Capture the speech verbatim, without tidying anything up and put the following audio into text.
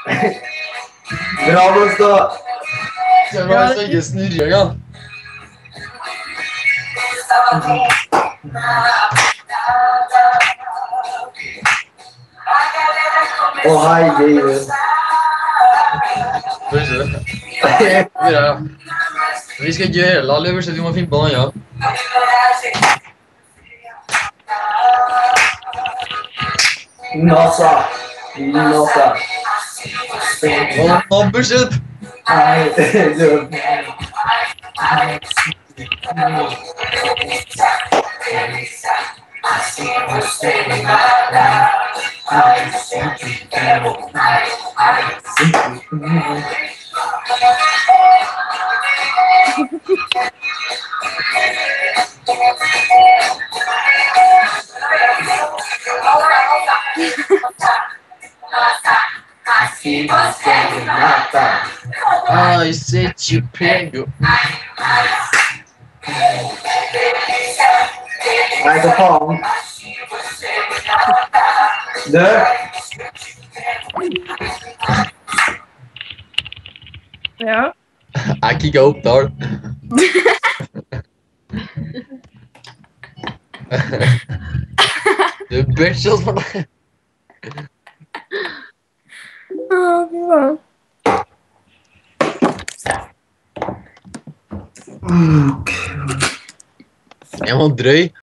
Bra, Monster! Skal vi bare snakke snurringa? Å, herregud. Hør ikke det? Hør her, ja. Vi skal ikke gjøre det, alle øverste, vi må finne på noe annet. Nossa. Nossa. Å, nå, bullshit! Nei, du. Ai, se te pego. Nei, hva faen? Du? Ja. Jeg kikket opp der. Du er bitch, altså. Å, fy faen. Jeg var drøy.